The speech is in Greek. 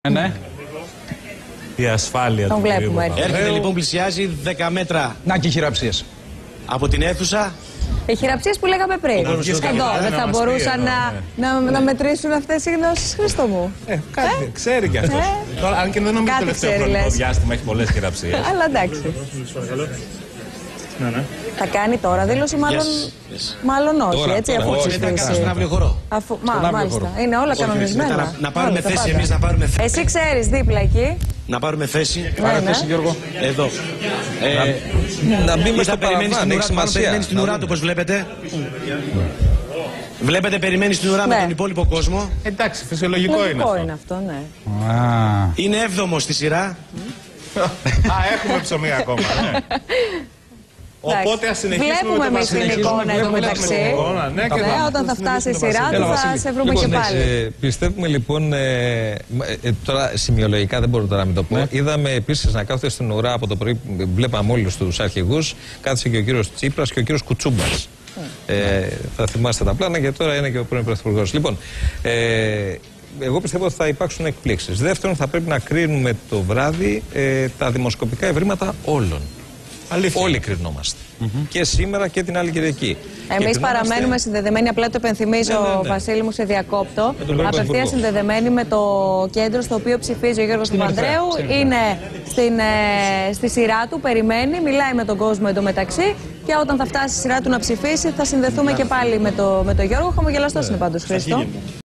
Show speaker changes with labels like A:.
A: Ναι.
B: Η ασφάλεια
C: τον
B: του
C: βλέπουμε.
D: Έρχεται λοιπόν, πλησιάζει 10 μέτρα
A: Να και οι χειραψίες.
D: από την αίθουσα.
C: Οι χειραψίες που λέγαμε πριν. Εδώ δεν θα μπορούσαν να μετρήσουν αυτές οι γνώσεις, Χρήστο μου.
B: Κάτι ξέρει κι αυτός. Τώρα, αν και δεν νομίζω
C: Κάτι
B: το τελευταίο
C: ξέρει,
B: χρονικό
C: λες.
B: διάστημα έχει πολλές χειραψίες.
C: Αλλά εντάξει. Θα κάνει τώρα δήλωση, μάλλον όχι,
E: Τώρα,
C: έτσι,
E: τώρα,
C: αφού
E: όχι,
D: Μετά κάνω
C: ψηφίσει.
D: στον αύριο χώρο.
C: Μάλιστα, είναι όλα κανονισμένα.
D: Να πάρουμε
C: Όλα,
D: θέση
C: πάντα.
D: εμείς, να πάρουμε θέση.
C: Εσύ ξέρεις δίπλα εκεί.
D: Να πάρουμε θέση.
A: Πάρε θέση, Γιώργο.
D: Εδώ.
E: Να μπει μες
D: Θα
E: στο
D: περιμένει
E: παραβάν, έχει σημασία.
D: περιμένει στην ουρά του, όπως βλέπετε. Βλέπετε, περιμένει στην ουρά με
C: Ναι.
D: τον υπόλοιπο κόσμο.
B: Εντάξει, φυσιολογικό είναι
C: Λογικό
B: αυτό.
C: είναι αυτό, ναι.
D: Είναι 7ο στη σειρά.
B: Α, έχουμε ψωμί ακόμα, ναι. Οπότε ας συνεχίσουμε
C: Βλέπουμε
B: με το
C: εμείς την εικόνα εδώ μεταξύ.
B: Ναι, και
C: Ναι, όταν θα φτάσει η σειρά του θα σε βρούμε και πάλι.
E: Πιστεύουμε λοιπόν, τώρα σημειολογικά δεν μπορώ τώρα να μην το πω, είδαμε επίσης να κάθονται στην ουρά από το πρωί, βλέπαμε όλους τους αρχηγούς, κάθισε και ο κύριος Τσίπρας και ο κύριος Κουτσούμπας. Θα θυμάστε τα πλάνα και τώρα είναι και ο πρώην Πρωθυπουργός. Λοιπόν, εγώ πιστεύω ότι θα υπάρξουν εκπλήξεις. Δεύτερον, θα πρέπει να κρίνουμε το βράδυ τα δημοσκοπικά ευρήματα όλων.
B: Αλήθεια.
E: Όλοι κρινόμαστε. Και σήμερα και την άλλη Κυριακή.
C: Εμείς παραμένουμε συνδεδεμένοι, απλά το υπενθυμίζω, Βασίλη μου, σε διακόπτω. Απευθείας συνδεδεμένοι με το κέντρο στο οποίο ψηφίζει ο Γιώργος Παπανδρέου. Είναι στη σειρά του, περιμένει, μιλάει με τον κόσμο εντωμεταξύ. Και όταν θα φτάσει η σειρά του να ψηφίσει, θα συνδεθούμε και πάλι με τον Γιώργο. Χαμογελαστός είναι πάντως, Χρήστο.